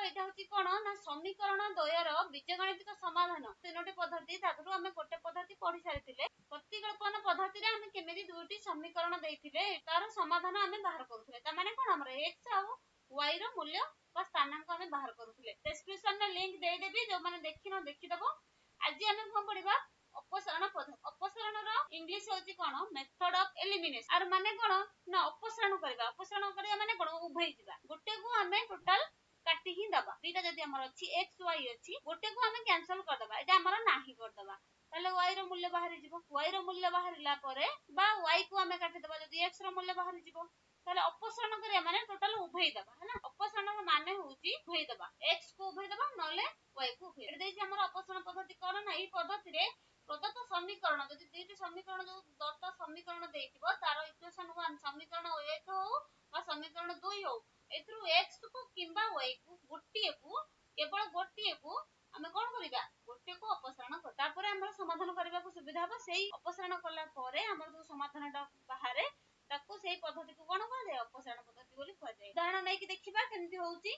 एटा होची कोन ना समीकरण द्वयर बीजगणितिक समाधान तीनोटी पद्धति ताकरू हमें गोटे पद्धति पढि सारिथिले प्रतिकल्पन पद्धति रे हमें केमेदी दुटी समीकरण देइथिले तार समाधान हमें बाहर करूथिले त माने कोन हमर x और y रो मूल्य बा स्थानांक हमें बाहर करूथिले डिस्क्रिप्शन में लिंक दे देबी जो माने देखिनो देखि दबो आज हमें कोन पढिबा अपसारण पद्धति अपसारण रो इंग्लिश होची कोन मेथड ऑफ एलिमिनेशन आर माने कोन ना अपसारण करिया माने कोन उभई जिबा गोटे को हमें टोटल काटी ही दबा दीटा जदी हमर अछि x y अछि गोटे को हमें कैंसिल कर दबा एटा हमर नाही कर दबा ताले y रो मूल्य बाहर जिवो y रो मूल्य बाहरला परे बा y को हमें काटी दबा जदी x रो मूल्य बाहर जिवो ताले अपसारण करिया माने टोटल उभई दबा है ना अपसारण रो माने होची उभई दबा x को उभई दबा नले y को उभई एटा देछि हमर अपसारण पद्धति कोन ना ई पद्धति रे प्रदत्त समीकरण जदी दुईटी समीकरण जो दत्त समीकरण देइथिबो तार इक्वेशन 1 समीकरण 1 हो बा समीकरण 2 हो एथरु x को किंबा y को गोटिए को केवल गोटिए को हमें कोन करिबा गोटे को अपसारण कर तापर हमर समाधान करबा को सुविधा हो सेही अपसारण करला परे हमर जो समाधानटा बाहरे ताको सेही पद्धति को कोन कहै अपसारण पद्धति बोली कहै जाय उदाहरण नै कि देखिबा केमति होउची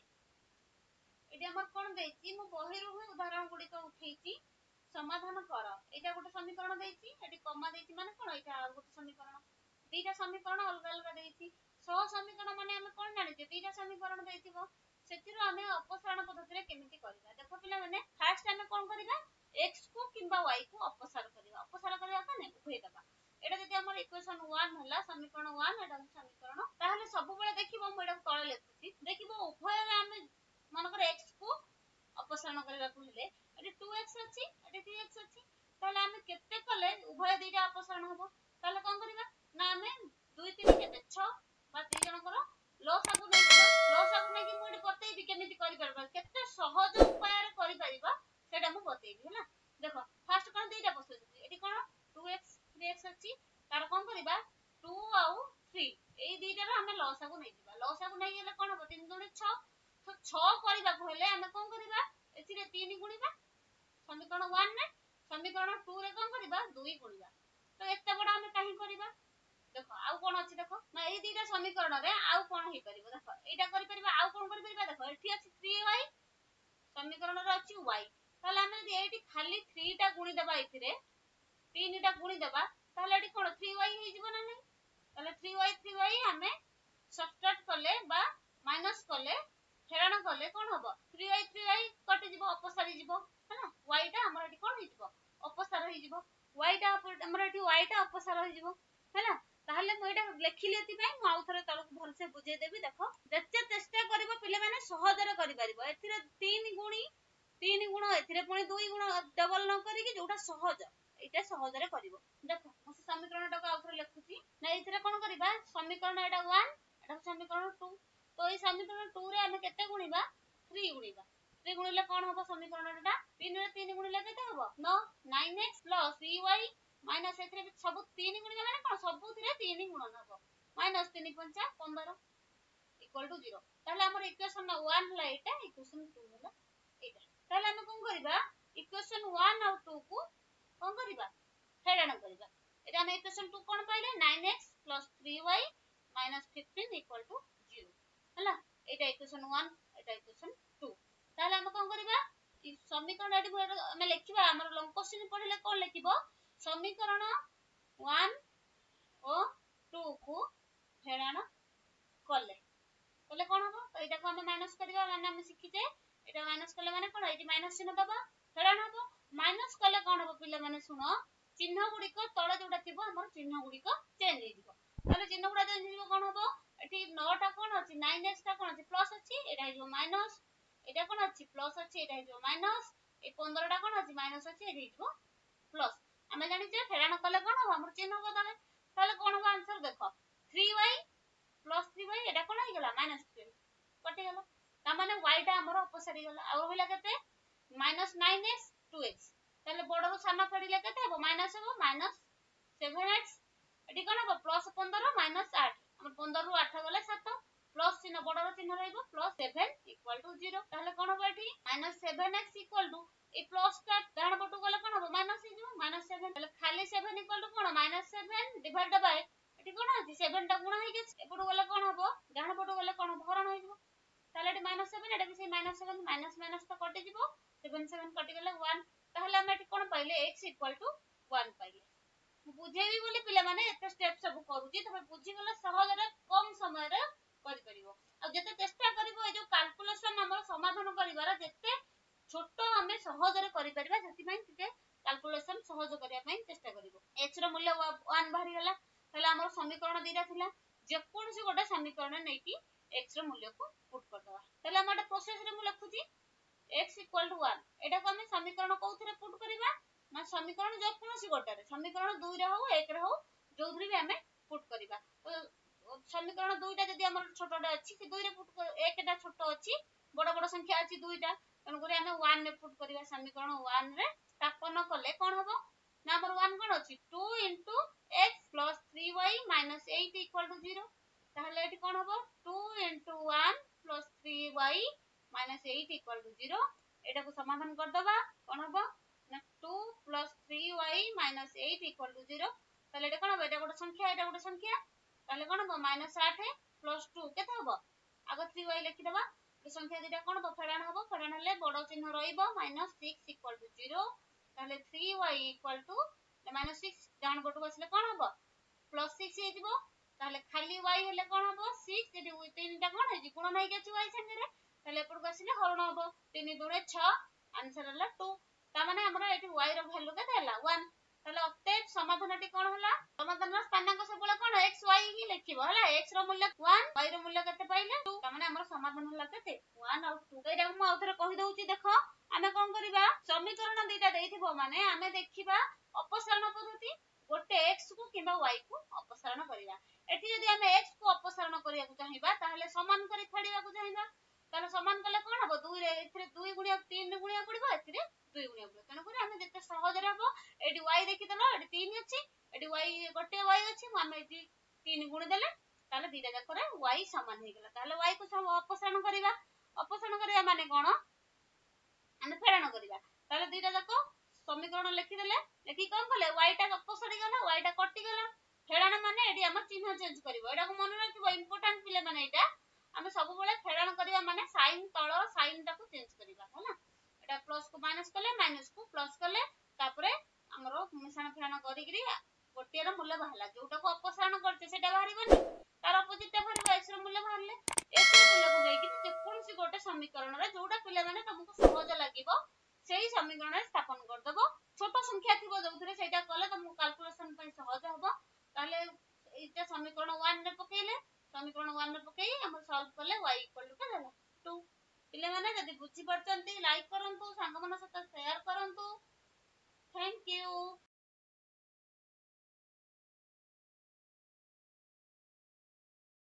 एटी हमर कोन देछि मु बहिरु उदाहरण गुडी को उठेछि समाधान कर एटा गोटे समीकरण देछि एटी कमा देछि माने कोन एटा गोटे समीकरण दीटा समीकरण अलग अलग देछि सह समीकरण माने हम कोन जानि जे दीटा समीकरण देथिबो सेतिरो हमें अपसारण पद्धति रे केमिति करबा देखो पिला माने फर्स्ट हमें कोन करबा x को किंबा y को अपसार करबा काने उभय दबा एटा जदी हमर इक्वेशन 1 हला समीकरण 1 एटा समीकरण ताहले सब बेले देखिबो म एटा तळे लेखुची देखिबो उभय रे हमें मन कर x को अपसारण करबा को हेले एटी 2x अछि एटी 3x अछि ताहले हमें केते कले उभय दीटा अपसारण हबो ताहले कोन करबा ना हमें 2 3 केते 6 बा 3 जन कर लसागु नै कि मुडी बतेइबी केमिति करि परबा केते सहज उपाय रे करि परिबा सेटा मु बतेइबी हैला देखो फर्स्ट कोन दीटा बसै एटी कोन 2x 3x अछि तार कोन करबा 2 आउ 3 एई दीटा रे हमें लसागु नै गेले कोन हो 3 2 6 तो 6 करबा को हेले हमें कोन करबा एथि रे 3 गुणिबा समीकरण 1 ने समीकरण 2 रे कोन करबा 2 गुणिबा तो एते बडा हमें काहे करबा देखो आउ कोन अछि देखो ना एई दीटा समीकरण रे आउ कोन हे परिबो देखो एटा करि परिबा आउ कोन करि परिबा देखो एठी अछि 3y समीकरण रे अछि y ताले हमें यदि एठी खाली 3 टा गुणी देबा एथि रे 3 टा गुणी देबा ताले एठी कोन 3y हे जिवो ना नै ताले 3y हमें सब्ट्रैक्ट करले बा माइनस करले फेराण करले कोन होबो 3y कटि जिवो अपसारी जिवो हैना y टा हमर एठी कोन हे जिवो अपसार हे जिवो y टा हमर एठी y टा अपसार हे जिवो हैना ताहले म एटा लेखिले एति पय म आउ थरे तळक भल से बुझे देबी देखो जच्चे चेष्टा करिवो पिले माने सहज रे करि परिबो एथि रे 3 गुण एथि रे पुनी 2 गुण डबल न करी कि जोटा सहज एटा सहज रे करिवो देखो म समीकरण टा को आउ थरे लेखुची ना एथि रे कोन करिबा समीकरण एटा 1 एटा समीकरण 2 तो ए समीकरण 2 रे हम केते गुणीबा 3 गुणीबा 3 गुणिले कोन होबो समीकरण एटा 3 रे 3 गुणिले केते होबो 9 9x 3y माइनस एथि रे सब 3 गुणिले माने कोन सब थिरे 3 गुणन होबो माइनस 3 5 15 इक्वल टू 0 ताले हमर इक्वेशन 1 हला एटा इक्वेशन 2 हला एटा ताले हम कोन करबा इक्वेशन 1 और 2 को कोन करबा फेराण करबा एटा हम इक्वेशन 2 कोन पाइले 9x 3y 15 इक्वल टू 0 हला एटा इक्वेशन 1 एटा इक्वेशन 2 ताले हम कोन करबा समीकरण एटी हम लिखिबा हमर लंग क्वेश्चन पढिले कोन लिखिबो समीकरण 1 और 2 को फेराण करले तले कोन हो तो एटा को हम माइनस करबा माने हम सिखिते एटा माइनस करले माने कोन एटी माइनस चिन्ह दबा फेराण हो माइनस करले कोन हो पिले माने सुनो चिन्ह गुडी को तळे जोटा थिबो हमर चिन्ह गुडी को चेंज हे दिबो तले चिन्ह गुडा चेंज दिबो कोन हो एटी 9 टा कोन अछि 9x टा कोन अछि प्लस अछि एटा हिजो माइनस एटा कोन अछि प्लस अछि एटा हिजो माइनस ए 15 टा कोन अछि माइनस अछि एटा हिजो प्लस हमें जानि जे फेराण करले कोन हो हमर चिन्ह बदले ताले कोन हो आंसर देखो 3y प्लस 3y एटा कोन हे गेला माइनस 3 कटि गेला ता माने y टा हमर अपसारी गेला आ होइला केते माइनस 9x 2x ताले बडरो साना फेडिले केते हो माइनस 7x एटी कोन हो प्लस 15 माइनस 8 हमर 15 रु 8 गेले 7 प्लस चिन्ह बडरो चिन्ह रहइबो प्लस 7 इक्वल टू 0 ताले कोन हो eighty minus 7x equal to a plus टा डाण पटु गले कोन हो माइनस हे जिवो माइनस 7 ताले खाली 7 इक्वल टू कोन माइनस 7 डिवाइड बाय एटी कोन अछि 7 टा गुणा हे गेछ एपटु गले कोन हो डाण पटु गले कोन हरण हे जिवो তাহলে এটি -7 এটা भी से -7 माइनस माइनस तो कटि जिवो 7 7 कटि गेले 1 ताहले हम एटी कोन पाइले x = 1 पाइले बुझेबी बोली पिला माने एते स्टेप सब करूची तबे बुझी गला सहज रे कम समय रे करि परिबो आ जते चेष्टा करिवो ए जो कैलकुलेशन हमर समाधान करिवार जते छोटो हमें सहज रे करि परिबा जति पई टिके कैलकुलेशन सहज करिया पई चेष्टा करिवो x रो मूल्य 1 बाहरी गला ताले हमर समीकरण दीरा थिला जे कोनसी गोटे समीकरण नेकी x रो मूल्य को पुट कर दवा ताले हम एटा प्रोसेस रे मु लिखुची x = 1 एटा को हमें समीकरण कोउथरे पुट करिबा ना समीकरण जो कोनसी गोटे रे समीकरण 2 रे हो 1 रे हो जोथरे भी हमें पुट करिबा तो समीकरण 2 टा जदी हमर छोटोटा अछि से 2 रे पुट 1 टा छोटो अछि बड़ बड़ संख्या अछि 2 टा तन करे हमें 1 रे पुट करिबा समीकरण 1 रे स्थापन कले कोन हबो ना हमर 1 कोन अछि 2 * x + 3y - 8 = 0 ताहले एटी कोन हबो 2 * 1 + 3y - 8 = 0 एटा को समाधान कर दबा कोन हबो ना 2 + 3y - 8 = 0 ताहले एटा कोन हबो एटा गोटे संख्या ताहले कोन हबो -8 + 2 केते हबो आगो 3y लिखि दबा ए संख्या दिटा कोन हबो फेडान हले बडो चिन्ह रहिबो -6 = 0 ताहले 3y = -6 डाउन बटु बसले कोन हबो +6 हे जिवो ताहले खाली y हेले कोन हबो 6 जेडी तीनटा कोन हे जी गुण नै के y संगे रे ताहले एपड बसले हरण हबो 3 * 2 = 6 आंसर हला 2 ता माने हमरा एटी y रो वैल्यू केते हला 1 ताहले अतएव समाधानटी कोन हला समाधानर स्थानांक सबले कोन x y ही लिखिबो हला x रो मूल्य 1 y रो मूल्य केते पाइले 2 ता माने हमर समाधान हला केते 1 और 2 एटा मु आउथरे कहि दउची देखो आमे कोन करिबा समीकरण दीटा देइथिबो माने आमे देखिबा अपसारण पद्धति गोटे x को किबा y को अपसारण करिबा एठी जदी आमे x को अपसारण करिया को चाहिबा ताहले समान करी छाडीबा को चाहिबा ताहले समान कले कोन हबो 2 रे एथिरे 2 गुणिया 3 गुणिया पड़िबो एथिरे 2 गुणिया पड़िबो तने करे आमे जते सहज रे हबो एठी y देखि देलो एठी 3 अछि एठी y गोटे y अछि आमे एठी 3 गुण देले ताहले दीटा जाकरे y समान हे गेला ताहले y को अपसारण करिया माने कोन आमे फेडान करिबा ताहले दीटा जाको समीकरण लिखि देले लेखि कोन कले y टा अपसारी गला y टा कटि गला फेडान माने एठी हम चिन्ह चेंज करबो एटा को मन रखिबो इंपोर्टेंट पिले माने एटा आमे सब बेले फेडान करिया माने साइन तळ साइन टा को चेंज करिबा हला एटा प्लस को माइनस कले माइनस को प्लस कले तापरे हमरो मिश्रण फेडान करिगिरी गोटिया रो मूल्य बाहला जोटा को अपसारण करते सेटा बाहरिबनी तार अपोजिट टा बाहरिबो x रो मूल्य बाहरले x रो मूल्य को लेकि जे कोनसी गोटे समीकरण रे जोटा पिले माने तुमको सहज लागिबो सेही समीकरण रे स्थापन कर दबो छोटो संख्या थिबो जोथरे सेटा कले तुमको कैलकुलेशन पई सहज हबो ताले एटा समीकरण 1 रे पकेले समीकरण 1 रे पकेई हम सॉल्व कले y = के देला 2 पिले माने जदी बुझी परचंती लाइक करंतु संग मन सहित शेयर करंतु थैंक यू।